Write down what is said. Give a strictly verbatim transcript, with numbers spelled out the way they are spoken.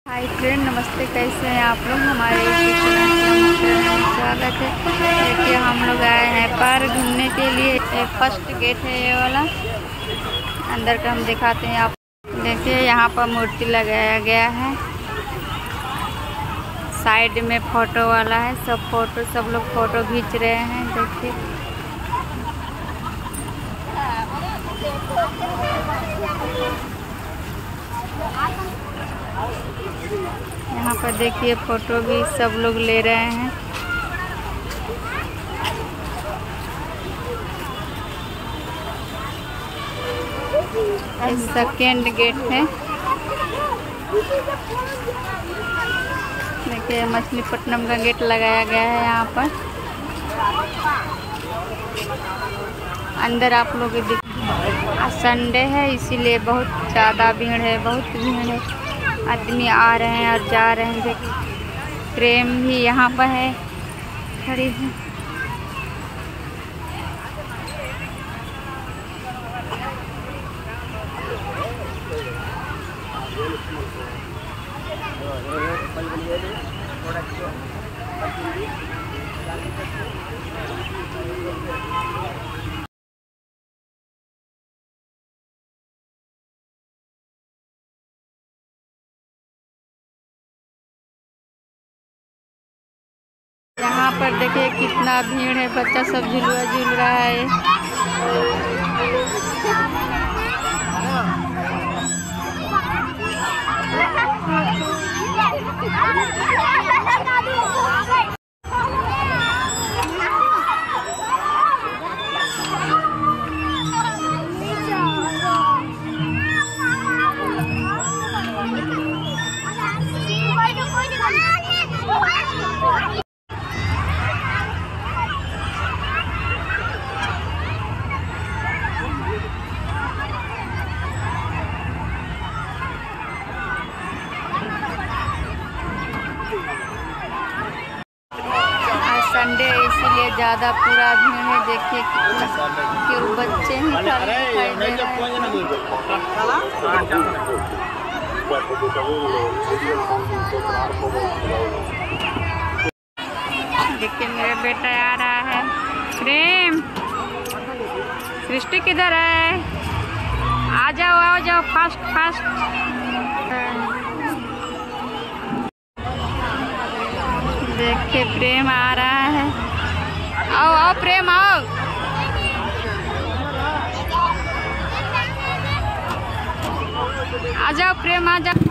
Hi friend, नमस्ते। कैसे हैं आप लोग? हमारे यूट्यूब चैनल में स्वागत है। देखिए हम लोग आए हैं पार्क घूमने के लिए। एक फर्स्ट गेट है ये वाला, अंदर का हम दिखाते हैं आप। देखिए यहाँ पर मूर्ति लगाया गया है, साइड में फोटो वाला है। सब फोटो सब लोग फोटो खींच रहे हैं। देखिए यहाँ पर देखिए फोटो भी सब लोग ले रहे हैं। सेकेंड गेट है। देखिए मछलीपट्टनम का गेट लगाया गया है यहाँ पर। अंदर आप लोग दिख, आज संडे है इसीलिए बहुत ज़्यादा भीड़ है, बहुत भीड़ है। आदमी आ रहे हैं और जा रहे हैं। देखिए प्रेम भी यहाँ पर है, खड़ी है। यहाँ पर देखिए कितना भीड़ है, बच्चा सब झुलुआ झूल रहा है। संडे इसीलिए ज़्यादा पूरा भीड़ है। देखिए कितने बच्चे ही खाली दिखाई दे रहे हैं। देखिए मेरा बेटा आ रहा है। प्रेम, सृष्टि किधर है? आ जाओ आ जाओ, फास्ट फास्ट। देखिए प्रेम आ रहा है। आओ आओ प्रेम आओ। आ जाओ प्रेम आ जाओ।